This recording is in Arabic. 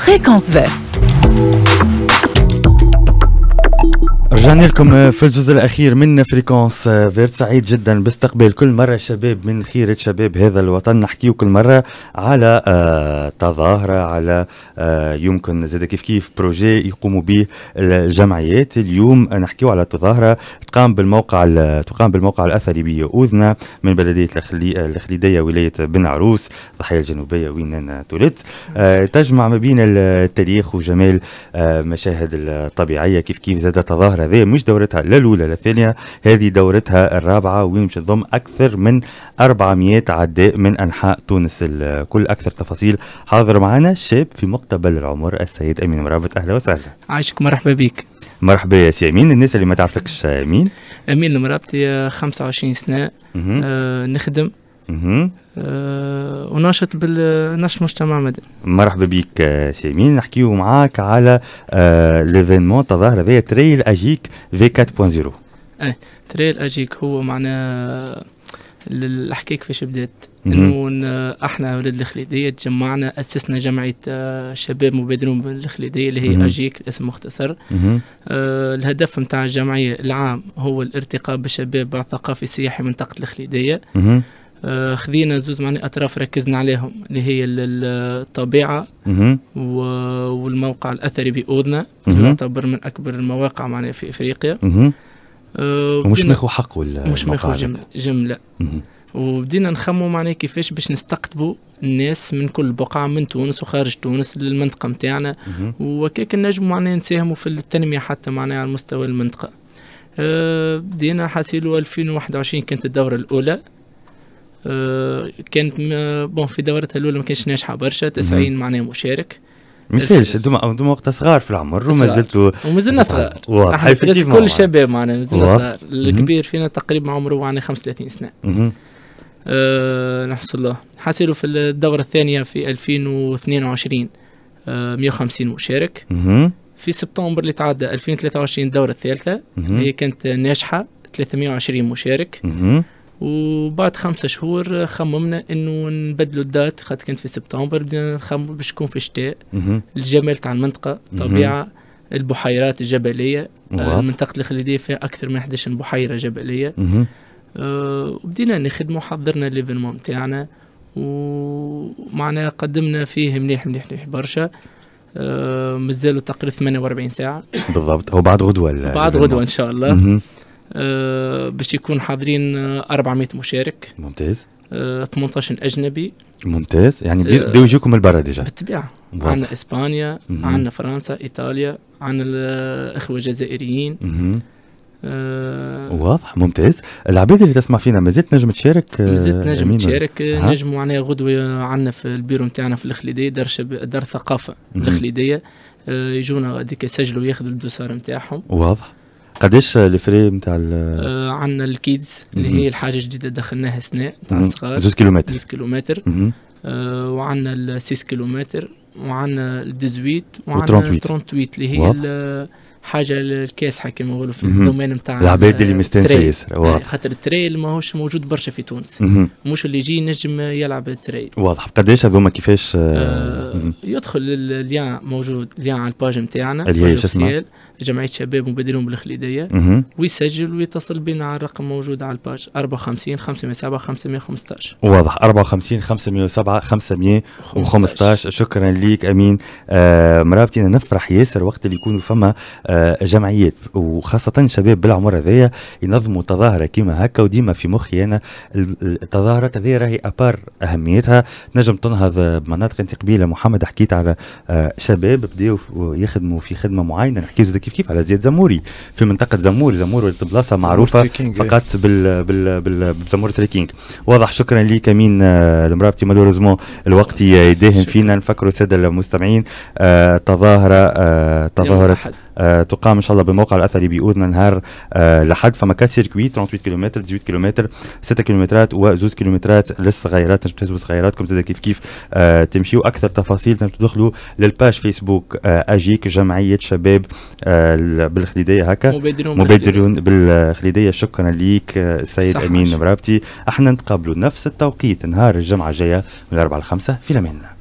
Fréquence verte. رجعنا لكم في الجزء الأخير من فريكونس فيرت. سعيد جدا باستقبال كل مرة شباب من خيرة شباب هذا الوطن. نحكيو كل مرة على تظاهرة، على يمكن زاد كيف بروجي يقوموا به الجمعيات. اليوم نحكيو على تظاهرة تقام بالموقع الأثري بأوذنا من بلدية الخليدية ولاية بن عروس الضاحية الجنوبية وين أنا تولدت. تجمع ما بين التاريخ وجمال مشاهد الطبيعية. كيف زاد تظاهرة هذه مش دورتها لا الأولى لا الثانية، هذه دورتها الرابعة وين تضم أكثر من 400 عداء من أنحاء تونس الكل. أكثر تفاصيل حاضر معنا الشاب في مقتبل العمر السيد أمين مرابط. أهلا وسهلا. عايشك، مرحبا بك. مرحبا يا سي أمين. الناس اللي ما تعرفكش مين؟ أمين المرابطي، 25 سنة. نخدم وناشط بالنشط مجتمع مدني. مرحبا بك سي أمين. نحكيو معاك على ليفينمون تظاهرة ذي تريل أجيك في 4.0. تريل أجيك هو معنا الحكاية كيفاش بدات. انه احنا ولاد الخليدية تجمعنا، اسسنا جمعية شباب مبادرون بالخليدية اللي هي اجيك اسم مختصر. الهدف متاع الجمعية العام هو الارتقاء بالشباب بالثقافي السياحي منطقة الخليدية. خذينا زوز معني اطراف ركزنا عليهم اللي هي الطبيعة والموقع الاثري بأوذنا اللي يعتبر من اكبر المواقع معنا في افريقيا. ومش ماخو حق ولا مش ماخو جملة. وبدينا نخمو معناه كيفاش باش نستقطبوا الناس من كل بقعة من تونس وخارج تونس للمنطقة متاعنا، وكيك نجم معناه نساهموا في التنمية حتى معناه على مستوى المنطقة. بدينا حاسيلو 2021 كانت الدورة الأولى. كانت في دورتها الأولى ما كانش ناجحة برشا، 90 معناه مشارك. مثالش انتم وقتها صغار في العمر ومازلنا صغار. واضح كل شباب معنا مازلنا صغار. الكبير فينا تقريبا عمره معنا 35 سنة. نحصل الله حاسيلو في الدورة الثانية في 2022 150 مشارك. في سبتمبر اللي تعدى 2023 الدورة الثالثة هي كانت ناجحة 320 مشارك. وبعد 5 شهور خممنا انه نبدلوا الدات، خاطر كانت في سبتمبر بدينا نخمم باش تكون في الشتاء. الجمال تاع المنطقة، طبيعة، البحيرات الجبلية. منطقة الخليدية فيها أكثر من 11 بحيرة جبلية. وبدينا نخدموا، حضرنا الليفينمون متاعنا ومعنا قدمنا فيه مليح برشا. مازالوا تقريبا 48 ساعة بالضبط. هو بعد غدوة بعد غدوة إن شاء الله. باش يكون حاضرين 400 مشارك. ممتاز. 18 أجنبي. ممتاز. يعني بدو يجوكم البرا ديجا. بالطبيعة. عندنا إسبانيا، عندنا فرنسا، إيطاليا، عندنا الإخوة الجزائريين. واضح. ممتاز. العباد اللي تسمع فينا مازلت نجم تشارك؟ مازلت نجم تشارك. نجم معناها غدوة عندنا في البيرو نتاعنا في الخليدية دار ثقافة الخليدية. يجونا غاديك يسجلوا ياخذوا الدوسار نتاعهم. واضح. قداش الفري نتاع عندنا الكيدز اللي هي الحاجة جديدة دخلناها سنة تاع الصغار 2 كيلومتر. 2 كيلومتر. وعندنا 6 كيلومتر، وعندنا 18 وعندنا 38 اللي هي حاجه الكاسحه كما نقولوا في الدومين نتاع العباد اللي مستانسه ياسر. خاطر التريل ماهوش موجود برشا في تونس. مش اللي يجي نجم يلعب التريل. واضح. قداش هذوما كيفاش يدخل اللين موجود، اللين على الباج نتاعنا اللي هي شو جمعية شباب مبادرون بالخليدية، ويسجل ويتصل بنا على الرقم موجود على الباج 54 507 515. واضح. 54 507 515. شكرا ليك أمين مرابطي. نفرح ياسر وقت اللي يكونوا فما جمعيات وخاصة شباب بالعمر هذايا ينظموا تظاهرة كيما هكا. وديما في مخي أنا التظاهرات هذه راهي أبار أهميتها تنجم تنهض بمناطق. أنت قبيلة محمد حكيت على شباب بداوا يخدموا في خدمة معينة. نحكي كيف على زياد زموري في منطقة زمور ولات بلاصة معروفة فقط بالزمور تريكينج. واضح. شكرا ليك أمين المرابطي. مالوريزمون الوقت يداهن فينا. نفكروا السادة المستمعين تظاهرة تقام ان شاء الله بالموقع الاثري بأوذنا نهار لحد. فما 4 سيركوي 38 كيلومتر 18 كيلومتر 6 كيلومترات و2 كيلومترات للصغيرات. تنجم تهزوا صغيراتكم زاد كيف تمشيوا. اكثر تفاصيل تنجم تدخلوا للباج فيسبوك اجيك جمعيه شباب بالخليديه هكا مبادرون بالخليديه. شكرا ليك سيد امين مرابطي. احنا نتقابلوا نفس التوقيت نهار الجمعه الجايه من 4 ل 5 في الامان.